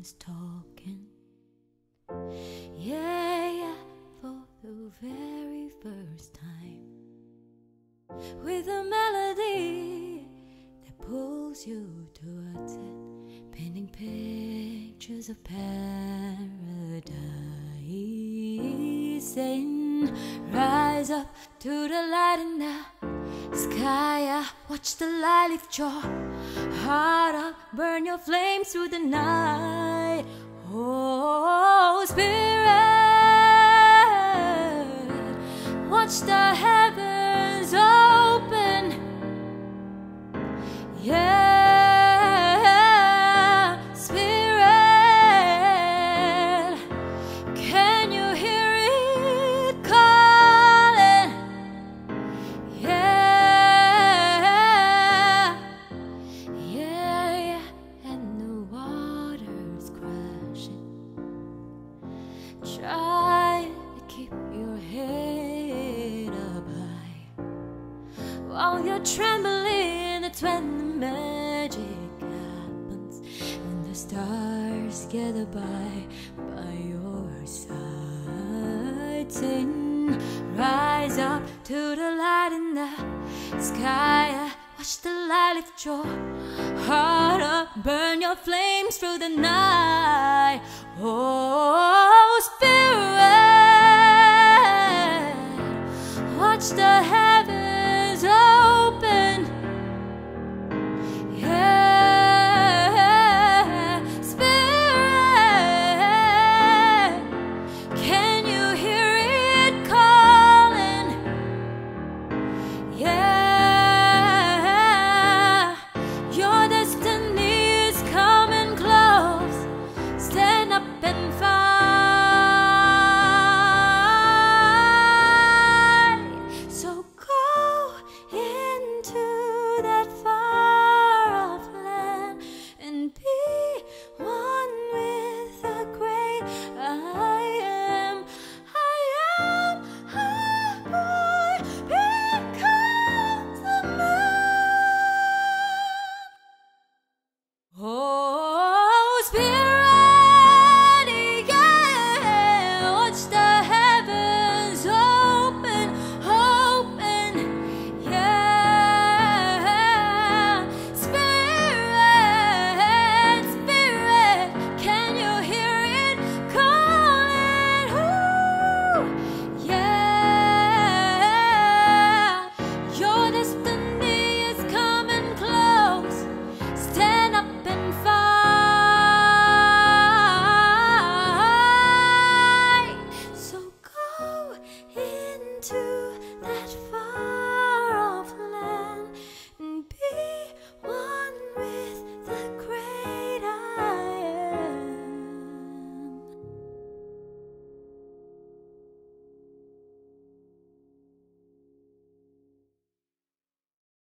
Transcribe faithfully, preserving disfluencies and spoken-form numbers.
one's talking. Yeah, yeah, for the very first time, with a melody that pulls you towards it, painting pictures of paradise, saying, rise up to the light in the sky. I watch the light lift your heart up, burn your flames through the night. Oh, Spirit, watch the heavens open. Yeah, Spirit, can you hear it calling? Yeah, yeah, yeah, and the water's crashing. Try to keep your head up high while you're trembling. That's when the magic happens, and the stars gather by by your side, saying, rise up to the light in the sky. Watch the light lift your heart up, burn your flames through the night. Oh, Spirit, watch the heavens